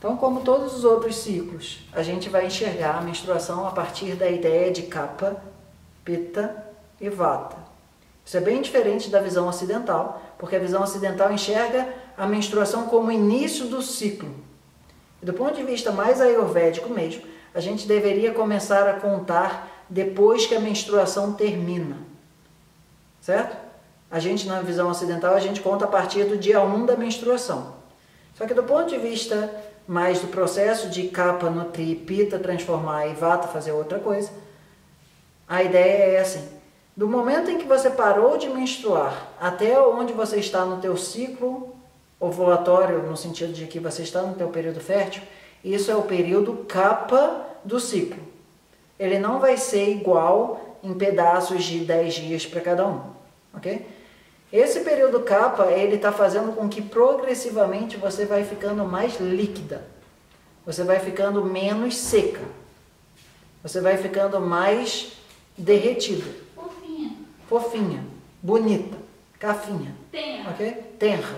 Então, como todos os outros ciclos, a gente vai enxergar a menstruação a partir da ideia de Kapha, Pitta e Vata. Isso é bem diferente da visão ocidental, porque a visão ocidental enxerga a menstruação como o início do ciclo. E do ponto de vista mais ayurvédico mesmo, a gente deveria começar a contar depois que a menstruação termina. Certo? A gente, na visão ocidental, a gente conta a partir do dia 1 da menstruação. Só que do ponto de vista mais do processo de Kapha nutrir, Pitta transformar e Vata fazer outra coisa, a ideia é assim: do momento em que você parou de menstruar até onde você está no teu ciclo ovulatório, no sentido de que você está no teu período fértil, isso é o período Kapha do ciclo. Ele não vai ser igual em pedaços de 10 dias para cada um, ok? Esse período Kapha, ele está fazendo com que progressivamente você vai ficando mais líquida, você vai ficando menos seca, você vai ficando mais derretida. Fofinha, bonita, cafinha, Tenra. Ok? Tenra.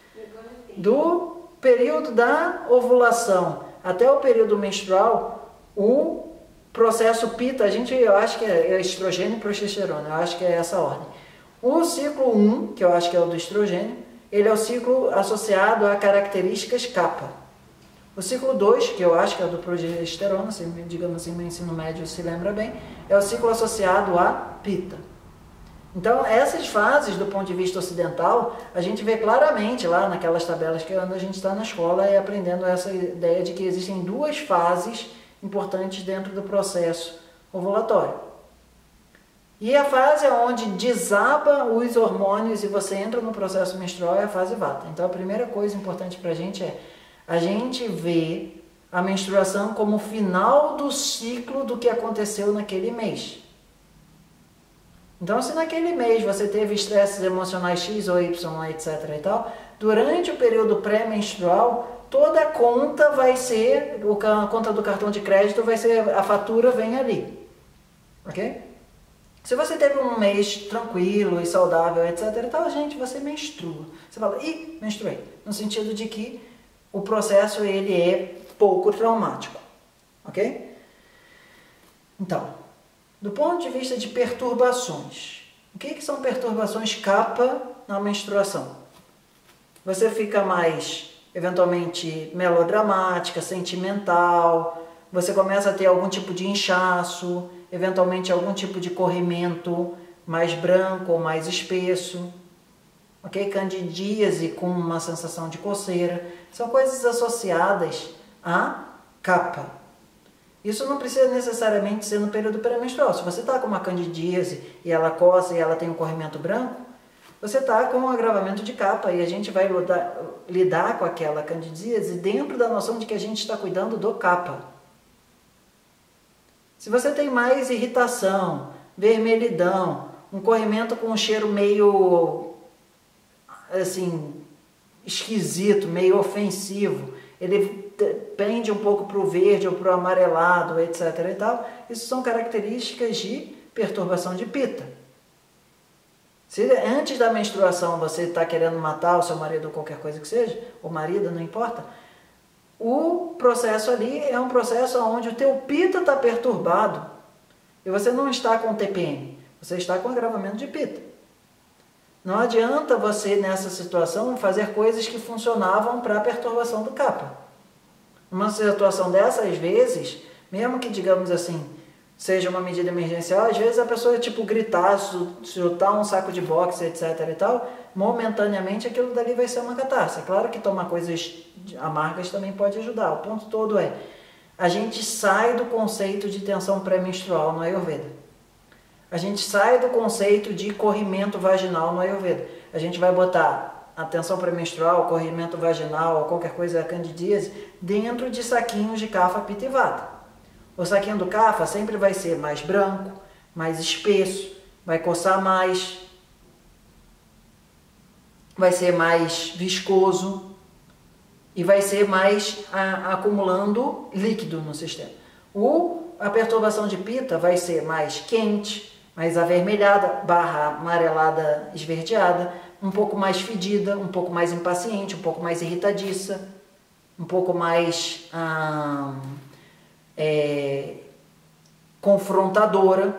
Do período da ovulação até o período menstrual, o processo Pitta, eu acho que é estrogênio e progesterona, eu acho que é essa ordem. O ciclo 1, que eu acho que é o do estrogênio, ele é o ciclo associado a características Kapha. O ciclo 2, que eu acho que é o do progesterona, digamos assim, meu ensino médio se lembra bem, é o ciclo associado a Pitta. Então, essas fases, do ponto de vista ocidental, a gente vê claramente lá naquelas tabelas que a gente está na escola e aprendendo essa ideia de que existem duas fases importantes dentro do processo ovulatório. E a fase onde desaba os hormônios e você entra no processo menstrual é a fase Vata. Então, a primeira coisa importante para a gente é a gente ver a menstruação como o final do ciclo do que aconteceu naquele mês. Então, se naquele mês você teve estresses emocionais X ou Y, etc. e tal, durante o período pré-menstrual, toda a conta vai ser, a conta do cartão de crédito vai ser, a fatura vem ali. Ok? Se você teve um mês tranquilo e saudável, etc. e tal, gente, você menstrua. Você fala, ih, menstruei. No sentido de que o processo ele é pouco traumático. Ok? Então, do ponto de vista de perturbações, o que são perturbações Kapha na menstruação? Você fica mais, eventualmente, melodramática, sentimental, você começa a ter algum tipo de inchaço, eventualmente algum tipo de corrimento mais branco ou mais espesso, ok? Candidíase com uma sensação de coceira, são coisas associadas a Kapha. Isso não precisa necessariamente ser no período pré-menstrual. Se você está com uma candidíase e ela coça e ela tem um corrimento branco, você está com um agravamento de Kapha e a gente vai lidar com aquela candidíase dentro da noção de que a gente está cuidando do Kapha. Se você tem mais irritação, vermelhidão, um corrimento com um cheiro meio, assim, esquisito, meio ofensivo, ele pende um pouco para o verde ou para o amarelado, etc. e tal, isso são características de perturbação de Pitta. Se antes da menstruação você está querendo matar o seu marido ou qualquer coisa que seja, ou marido, não importa, o processo ali é um processo onde o teu Pitta está perturbado e você não está com TPM, você está com agravamento de Pitta. Não adianta você, nessa situação, fazer coisas que funcionavam para a perturbação do Kapha. Numa situação dessa, às vezes, mesmo que, digamos assim, seja uma medida emergencial, às vezes a pessoa, tipo, gritar, chutar um saco de boxe, etc. e tal, momentaneamente aquilo dali vai ser uma catarse. É claro que tomar coisas amargas também pode ajudar. O ponto todo é, a gente sai do conceito de tensão pré-menstrual no Ayurveda. A gente sai do conceito de corrimento vaginal no Ayurveda. A gente vai botar a tensão pré-menstrual, corrimento vaginal ou qualquer coisa, a candidíase, dentro de saquinhos de Kapha, Pitta e Vata. O saquinho do Kapha sempre vai ser mais branco, mais espesso, vai coçar mais, vai ser mais viscoso e vai ser mais acumulando líquido no sistema. A perturbação de Pitta vai ser mais quente, mais avermelhada, amarelada, esverdeada, um pouco mais fedida, um pouco mais impaciente, um pouco mais irritadiça, um pouco mais confrontadora.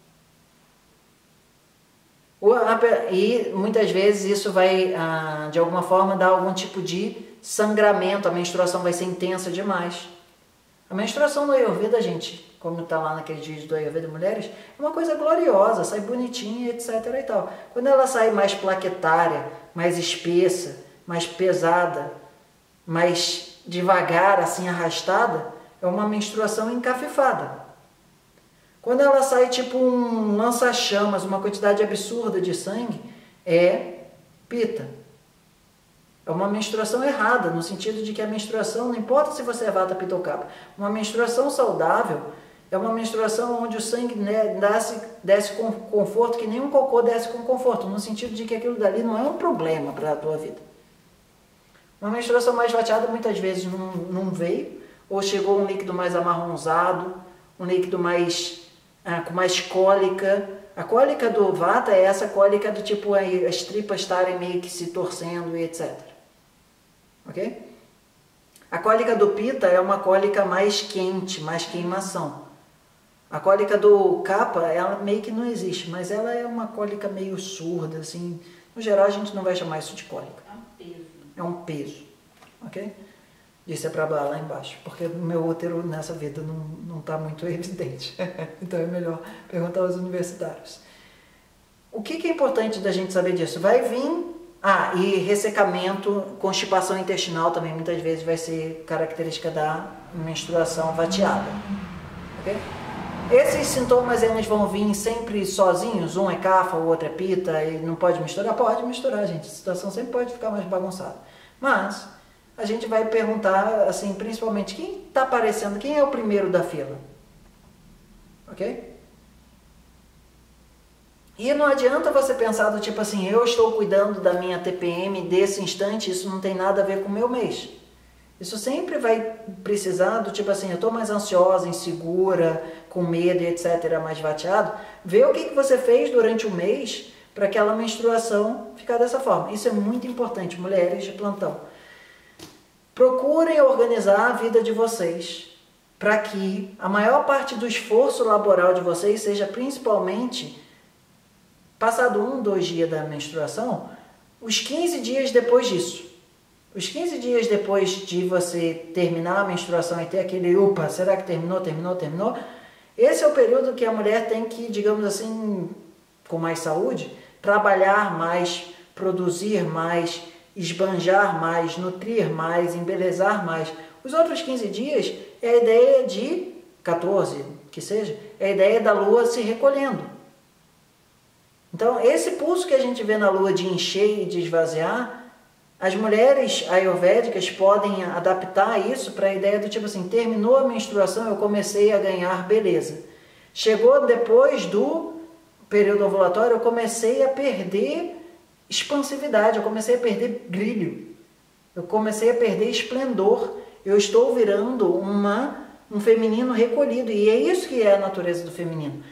E muitas vezes isso vai, de alguma forma, dar algum tipo de sangramento, a menstruação vai ser intensa demais. A menstruação no Ayurveda, gente, como está lá naquele vídeo do Ayurveda Mulheres, é uma coisa gloriosa, sai bonitinha, etc. e tal. Quando ela sai mais plaquetária, mais espessa, mais pesada, mais devagar, assim, arrastada, é uma menstruação encafifada. Quando ela sai tipo um lança-chamas, uma quantidade absurda de sangue, é pita. É uma menstruação errada, no sentido de que a menstruação, não importa se você é vata, pita ou kapha, uma menstruação saudável é uma menstruação onde o sangue, né, desce com conforto, que nem um cocô desce com conforto, no sentido de que aquilo dali não é um problema para a tua vida. Uma menstruação mais vateada muitas vezes não veio, ou chegou um líquido mais amarronzado, um líquido mais com mais cólica. A cólica do vata é essa cólica do tipo as tripas estarem meio que se torcendo e etc. Ok? A cólica do pita é uma cólica mais quente, mais queimação. A cólica do kapha, ela meio que não existe, mas ela é uma cólica meio surda, assim. No geral, a gente não vai chamar isso de cólica. É um peso. É um peso, ok? Isso é para lá embaixo, porque o meu útero nessa vida não está muito evidente. Então é melhor perguntar aos universitários. O que é importante da gente saber disso? Vai vir... e ressecamento, constipação intestinal também muitas vezes vai ser característica da menstruação vateada. Ok? Esses sintomas eles vão vir sempre sozinhos, um é kapha, o outro é pita, e não pode misturar? Pode misturar, gente, a situação sempre pode ficar mais bagunçada. Mas a gente vai perguntar, assim, principalmente, quem está aparecendo, quem é o primeiro da fila? Ok? E não adianta você pensar do tipo assim, eu estou cuidando da minha TPM desse instante, isso não tem nada a ver com o meu mês. Isso sempre vai precisar do tipo assim, eu estou mais ansiosa, insegura, com medo e etc, mais vateado. Vê o que você fez durante o mês para aquela menstruação ficar dessa forma. Isso é muito importante, mulheres de plantão. Procurem organizar a vida de vocês para que a maior parte do esforço laboral de vocês seja principalmente, passado 1, 2 dias da menstruação, os 15 dias depois disso. Os 15 dias depois de você terminar a menstruação e ter aquele, opa, será que terminou? Esse é o período que a mulher tem que, digamos assim, com mais saúde, trabalhar mais, produzir mais, esbanjar mais, nutrir mais, embelezar mais. Os outros 15 dias é a ideia de, 14 que seja, é a ideia da lua se recolhendo. Então, esse pulso que a gente vê na lua de encher e de esvaziar, as mulheres ayurvédicas podem adaptar isso para a ideia do tipo assim, terminou a menstruação, eu comecei a ganhar beleza. Chegou depois do período ovulatório, eu comecei a perder expansividade, eu comecei a perder brilho, eu comecei a perder esplendor, eu estou virando um feminino recolhido, e é isso que é a natureza do feminino.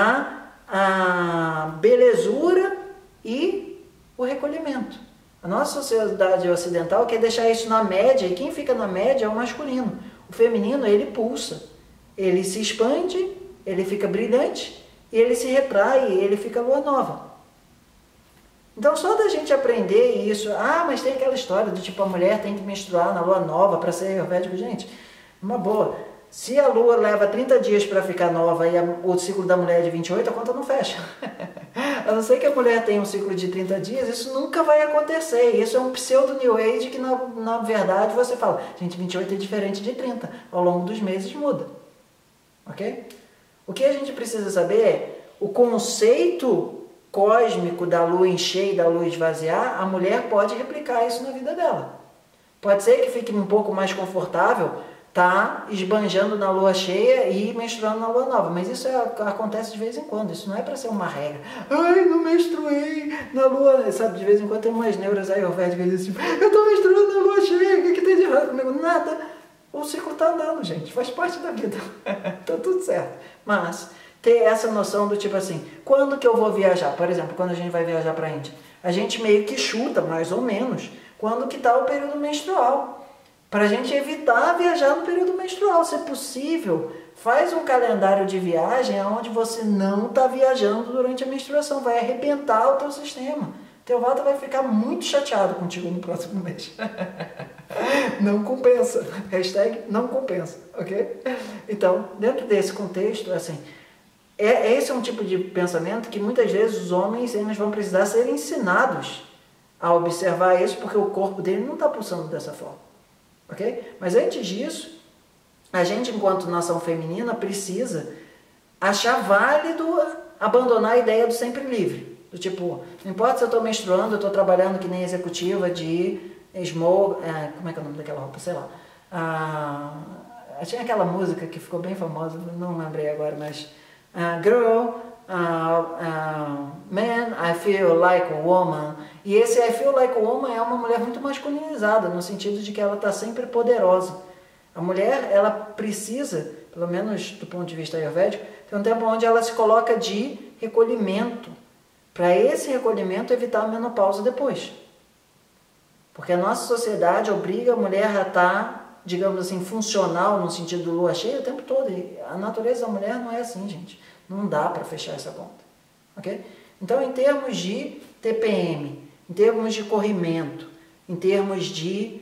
A belezura e o recolhimento. A nossa sociedade ocidental quer deixar isso na média, e quem fica na média é o masculino. O feminino, ele pulsa, ele se expande, ele fica brilhante, e ele se retrai, ele fica lua nova. Então, só da gente aprender isso, mas tem aquela história do tipo, a mulher tem que menstruar na lua nova para ser ayurvédico. Gente, uma boa. Se a lua leva 30 dias para ficar nova e o ciclo da mulher é de 28, a conta não fecha. A não ser que a mulher tenha um ciclo de 30 dias, isso nunca vai acontecer. Isso é um pseudo New Age que, na verdade, você fala, gente, 28 é diferente de 30. Ao longo dos meses muda. Ok? O que a gente precisa saber é o conceito cósmico da lua encher e da lua esvaziar, a mulher pode replicar isso na vida dela. Pode ser que fique um pouco mais confortável tá esbanjando na lua cheia e menstruando na lua nova, mas isso acontece de vez em quando, isso não é para ser uma regra. Não menstruei na lua, sabe, de vez em quando tem umas neuras ayurvédicas que dizem tipo, eu tô menstruando na lua cheia, o que tem de errado comigo? Nada, o ciclo tá andando, gente, faz parte da vida, tá tudo certo. Mas ter essa noção do tipo assim, quando que eu vou viajar? Por exemplo, quando a gente vai viajar para a Índia, a gente meio que chuta, mais ou menos, quando que tá o período menstrual, para a gente evitar viajar no período menstrual, se possível. Faz um calendário de viagem onde você não está viajando durante a menstruação, vai arrebentar o teu sistema. Teu vata vai ficar muito chateado contigo no próximo mês. Não compensa. Hashtag não compensa, ok? Então, dentro desse contexto, assim, esse é um tipo de pensamento que muitas vezes os homens eles vão precisar ser ensinados a observar isso, porque o corpo dele não está pulsando dessa forma, ok? Mas antes disso, a gente, enquanto nação feminina, precisa achar válido abandonar a ideia do sempre livre. Do tipo, não importa se eu estou menstruando, eu estou trabalhando que nem executiva de como é que é o nome daquela roupa? Sei lá. Tinha aquela música que ficou bem famosa, não lembrei agora, mas Girl, Man, I Feel Like a Woman. E esse I Feel Like a Woman é uma mulher muito masculinizada, no sentido de que ela está sempre poderosa. A mulher, ela precisa, pelo menos do ponto de vista ayurvédico, ter um tempo onde ela se coloca de recolhimento, para esse recolhimento evitar a menopausa depois. Porque a nossa sociedade obriga a mulher a estar, digamos assim, funcional, no sentido do lua cheia o tempo todo. E a natureza da mulher não é assim, gente. Não dá para fechar essa conta. Ok? Então, em termos de TPM, em termos de corrimento, em termos de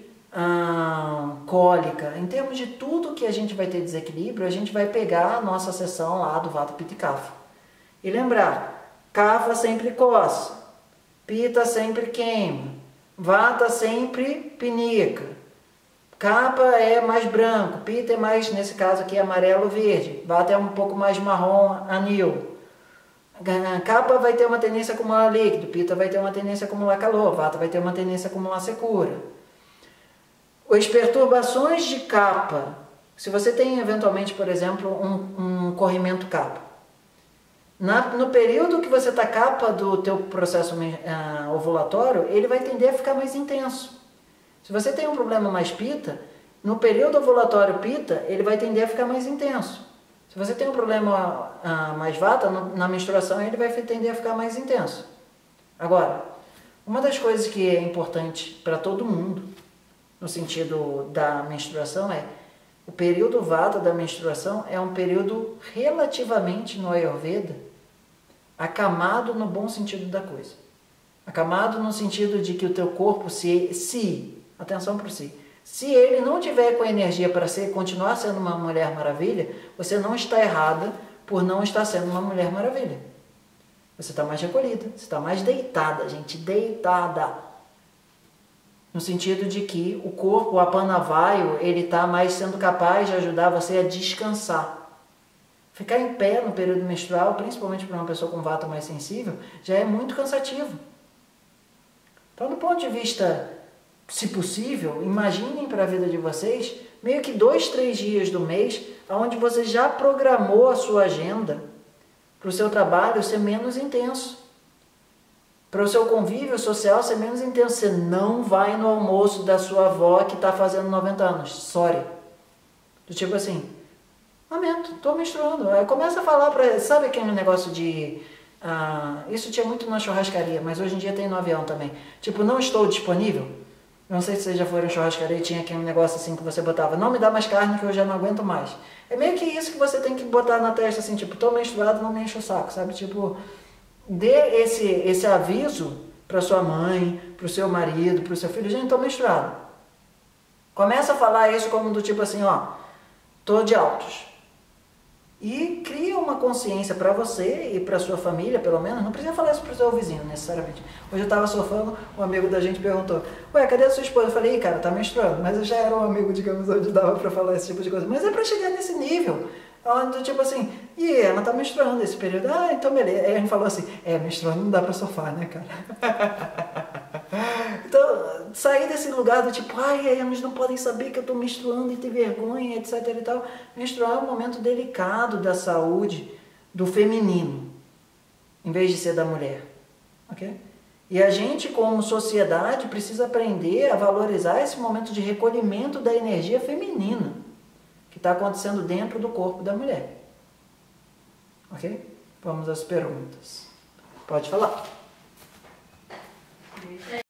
cólica, em termos de tudo que a gente vai ter desequilíbrio, a gente vai pegar a nossa seção lá do Vata Pitta e Kapha. E lembrar, Kapha sempre coça, Pitta sempre queima, Vata sempre pinica, Kapha é mais branco, Pitta é mais, nesse caso aqui, amarelo verde, Vata é um pouco mais marrom, anil. Kapha vai ter uma tendência a acumular líquido, Pitta vai ter uma tendência a acumular calor, Vata vai ter uma tendência a acumular secura. As perturbações de Kapha, se você tem eventualmente, por exemplo, um corrimento Kapha, no período que você está Kapha do teu processo ovulatório, ele vai tender a ficar mais intenso. Se você tem um problema mais Pitta, no período ovulatório Pitta, ele vai tender a ficar mais intenso. Se você tem um problema mais Vata, na menstruação ele vai tender a ficar mais intenso. Agora, uma das coisas que é importante para todo mundo, no sentido da menstruação, o período Vata da menstruação é um período relativamente, no Ayurveda, acamado no bom sentido da coisa. Acamado no sentido de que o teu corpo, atenção para si, se ele não tiver com energia para continuar sendo uma Mulher Maravilha, você não está errada por não estar sendo uma Mulher Maravilha. Você está mais recolhida, você está mais deitada, gente, deitada. No sentido de que o corpo, o apanavaio, ele está mais sendo capaz de ajudar você a descansar. Ficar em pé no período menstrual, principalmente para uma pessoa com vata mais sensível, já é muito cansativo. Então, do ponto de vista, se possível, imaginem para a vida de vocês, meio que 2, 3 dias do mês, onde você já programou a sua agenda para o seu trabalho ser menos intenso. Para o seu convívio social ser menos intenso. Você não vai no almoço da sua avó que está fazendo 90 anos. Sorry. Do tipo assim, lamento, estou menstruando. Aí começa a falar para... Sabe aquele negócio de... isso tinha muito na churrascaria, mas hoje em dia tem no avião também. Tipo, não estou disponível. Não sei se vocês já foram em churrascaria e tinha aquele negócio assim que você botava, não me dá mais carne que eu já não aguento mais. É meio que isso que você tem que botar na testa assim, tipo, estou menstruado, não me enche o saco, sabe? Tipo... Dê esse aviso para sua mãe, para o seu marido, para o seu filho, gente, estou menstruado. Começa a falar isso como do tipo assim, estou de altos. E cria uma consciência para você e para sua família, pelo menos, não precisa falar isso para o seu vizinho, necessariamente. Hoje eu estava surfando, um amigo da gente perguntou, ué, cadê a sua esposa? Eu falei, cara, tá menstruando. Mas eu já era um amigo, digamos, onde dava para falar esse tipo de coisa. Mas é para chegar nesse nível. Do tipo assim, e ela tá menstruando esse período, então beleza. Aí a gente falou assim, menstruando não dá pra surfar, né, cara? Então, sair desse lugar do tipo, eles não podem saber que eu tô menstruando e ter vergonha, etc e tal. Menstruar é um momento delicado da saúde do feminino, em vez de ser da mulher, ok? E a gente, como sociedade, precisa aprender a valorizar esse momento de recolhimento da energia feminina que está acontecendo dentro do corpo da mulher. Ok? Vamos às perguntas. Pode falar.